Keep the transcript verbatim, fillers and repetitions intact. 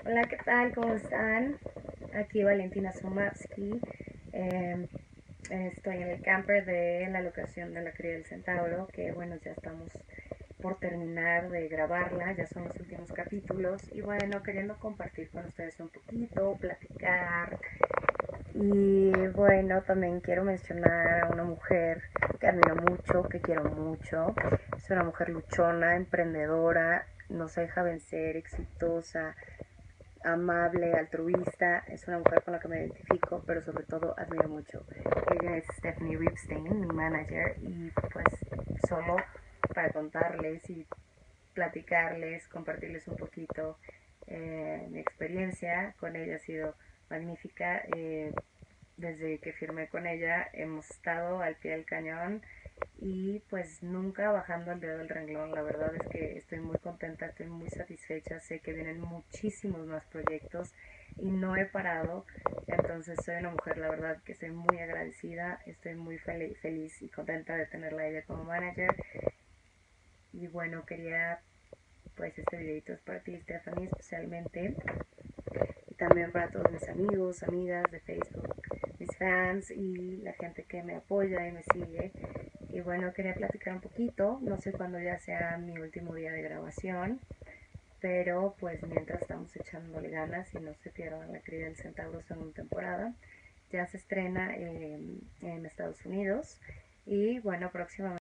Hola, ¿qué tal? ¿Cómo están? Aquí Valentina Somavsky. Eh, estoy en el camper de la locación de la Cría del Centauro, que bueno, ya estamos por terminar de grabarla, ya son los últimos capítulos y bueno, queriendo compartir con ustedes un poquito, platicar. Y bueno, también quiero mencionar a una mujer que admiro mucho, que quiero mucho. Es una mujer luchona, emprendedora, no se deja vencer, exitosa, amable, altruista. Es una mujer con la que me identifico, pero sobre todo admiro mucho. Ella es Stephanie Ripstein, mi manager, y pues solo para contarles y platicarles, compartirles un poquito eh, mi experiencia con ella ha sido magnífica. Eh, desde que firmé con ella hemos estado al pie del cañón y pues nunca bajando el dedo del renglón. La verdad es que estoy muy contenta, estoy muy satisfecha, sé que vienen muchísimos más proyectos y no he parado. Entonces soy una mujer, la verdad, que estoy muy agradecida, estoy muy fel feliz y contenta de tenerla a ella como manager. Y bueno, quería, pues este videito es para ti, Stephanie, especialmente, y también para todos mis amigos, amigas de Facebook, mis fans y la gente que me apoya y me sigue. Y bueno, quería platicar un poquito, no sé cuándo ya sea mi último día de grabación, pero pues mientras estamos echándole ganas y no se pierdan La Cría del Centauro segunda temporada. Ya se estrena eh, en Estados Unidos y bueno, próximamente